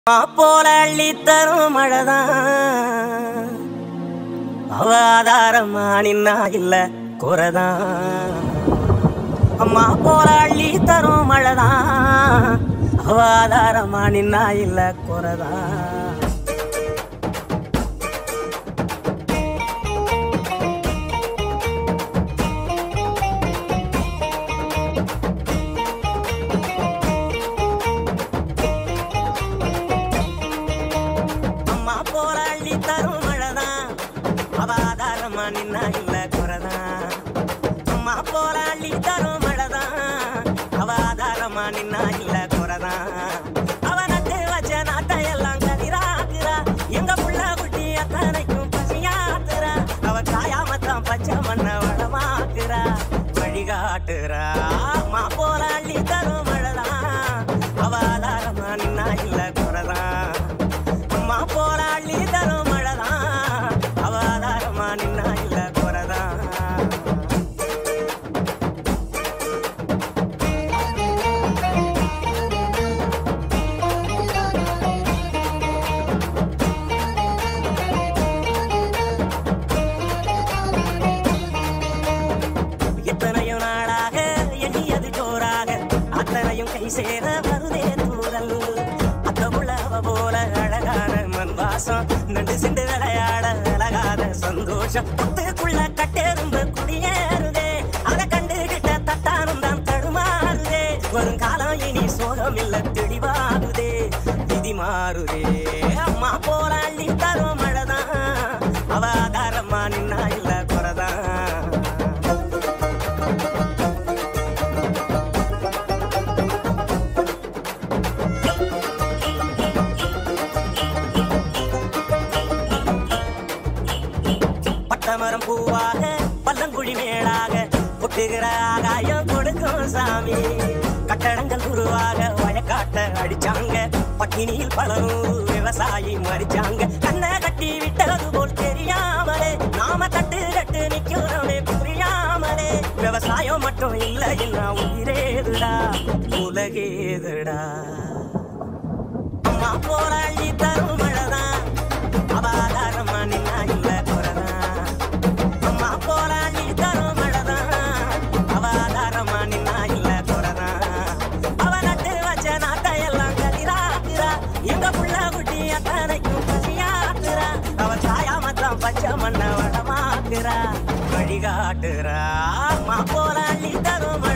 Pola Alli Tharum Mazha Awareness illa korada Amma Pola Alli Tharum Mazha Awareness illa korada Amma Pola Alli Tharum Mazha Awareness illa korada avanathe vachanata ellam kadiraakira enga pulla kutti athanaikkum pasiyaathira ava kaayamathan pacha manna vadamaakira vadigaatira Amma Pola Alli Tharum Mazha Awareness illa korada Amma Pola Alli Tharum Mazha Awareness illa korada Sera varude thural athavulava pola alagana manvasam nandu sindu vilayada alagada sandosham kulla katterumbu kudiyerude ada kandu kitta tattanum dhan tadumarude varum kaalam ini sogam illa thedivagude vidhi maarude Amma Pola Alli Tharum Mazha Awareness illa korada Tamaram பூவாக பல்லங்குழி மேலாக புட்டுகிற ஆகாயம் கொடுக்கும் சாமி கட்டடங்கள் உருவாக வயக்காட்ட அடிச்சாங்க பட்டினியில் பல நூறு விவசாயி மறிச்சாங்க கண்ணை கட்டி விட்டது போல் தெரியாமலே நாம தட்டு கட்டு நிக்கிறோமே புரியாமலே விவசாயம் மட்டும் இல்லை என்ன உயிரேதுடா உலகேதுடா Amma Pola Alli Tharum Mazha Awareness illa korada Amma Pola Alli Tharum Mazha Awareness illa korada avanathe vachanata ellam kadiraakira enga pulla kutti athanaikkum pasiyaathira ava kaayamathan pacha manna vadamaakira vadigaatira Amma Pola Alli Tharum